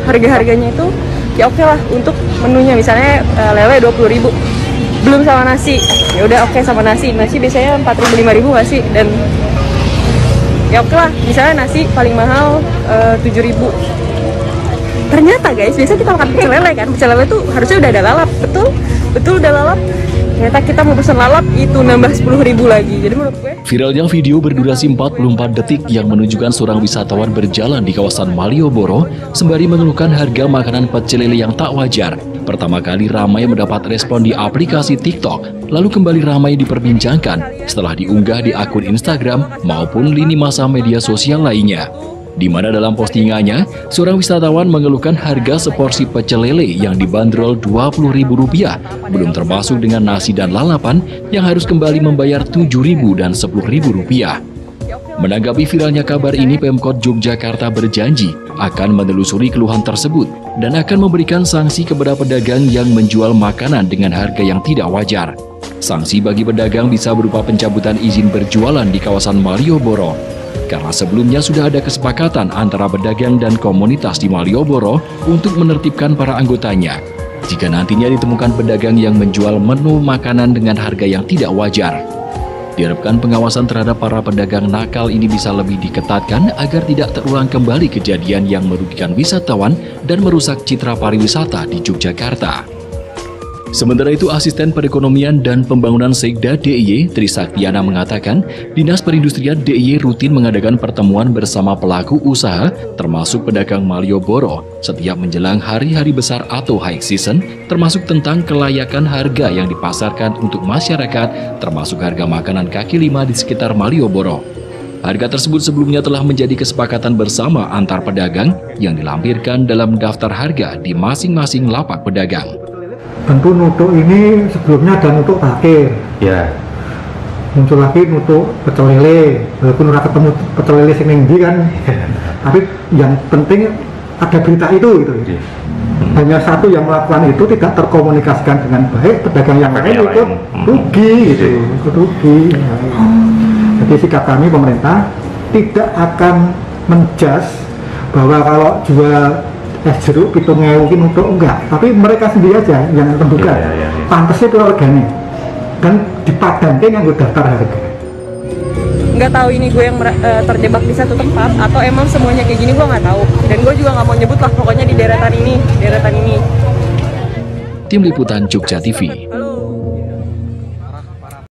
harga-harganya itu ya oke lah untuk menunya, misalnya lele 20.000 belum sama nasi, ya udah oke sama nasi biasanya 4.000 5.000 nggak sih, dan ya oke lah misalnya nasi paling mahal 7.000. Ternyata guys, biasa kita makan pecel lele kan, pecel lele tuh harusnya udah ada lalap, betul udah lalap. Ternyata kita mau pesen lalap itu nambah 10.000 lagi. Jadi menurut gue viralnya video berdurasi 44 detik yang menunjukkan seorang wisatawan berjalan di kawasan Malioboro sembari mengeluhkan harga makanan pecel lele yang tak wajar. Pertama kali ramai mendapat respon di aplikasi TikTok, lalu kembali ramai diperbincangkan setelah diunggah di akun Instagram maupun lini masa media sosial lainnya. Di mana dalam postingannya, seorang wisatawan mengeluhkan harga seporsi pecel lele yang dibanderol Rp20.000, belum termasuk dengan nasi dan lalapan yang harus kembali membayar Rp7.000 dan Rp10.000. Menanggapi viralnya kabar ini, Pemkot Yogyakarta berjanji akan menelusuri keluhan tersebut dan akan memberikan sanksi kepada pedagang yang menjual makanan dengan harga yang tidak wajar. Sanksi bagi pedagang bisa berupa pencabutan izin berjualan di kawasan Malioboro. Karena sebelumnya sudah ada kesepakatan antara pedagang dan komunitas di Malioboro untuk menertibkan para anggotanya. Jika nantinya ditemukan pedagang yang menjual menu makanan dengan harga yang tidak wajar, diharapkan pengawasan terhadap para pedagang nakal ini bisa lebih diketatkan agar tidak terulang kembali kejadian yang merugikan wisatawan dan merusak citra pariwisata di Yogyakarta. Sementara itu, Asisten Perekonomian dan Pembangunan Sekda DIY, Trisaktiana mengatakan, Dinas Perindustrian DIY rutin mengadakan pertemuan bersama pelaku usaha, termasuk pedagang Malioboro, setiap menjelang hari-hari besar atau high season, termasuk tentang kelayakan harga yang dipasarkan untuk masyarakat, termasuk harga makanan kaki lima di sekitar Malioboro. Harga tersebut sebelumnya telah menjadi kesepakatan bersama antar pedagang yang dilampirkan dalam daftar harga di masing-masing lapak pedagang. Tentu nutuk ini sebelumnya ada nutuk takir, ya. Muncul lagi nutuk pecel lele, walaupun udah ketemu pecel lele sing ning kan. Tapi yang penting ada berita itu gitu. Hanya satu yang melakukan itu tidak terkomunikasikan dengan baik, pedagang yang lain ikut rugi gitu, ikut rugi. Jadi sikap kami pemerintah tidak akan menjudge bahwa kalau jual es jeruk pitung ngewukin untuk enggak, tapi mereka sendiri aja yang tentukan pantasnya itu organik dan dipadankan yang udah daftar harga. Nggak tahu ini gue yang terjebak di satu tempat atau emang semuanya kayak gini, gue nggak tahu, dan gue juga nggak mau nyebut lah, pokoknya di deretan ini. Tim Liputan Jogja TV.